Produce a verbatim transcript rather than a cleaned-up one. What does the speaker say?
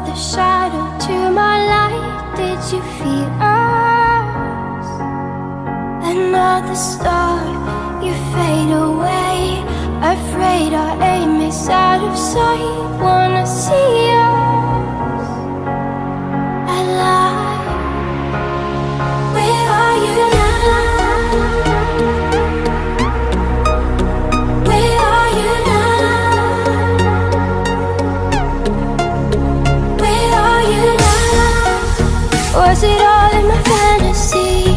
another shadow to my light. Did you feel us? Another star, you fade away. Afraid our aim is out of sight. Wanna see us alive. Where are you now? Where are you now? Where are you now? Was it all in my fantasy?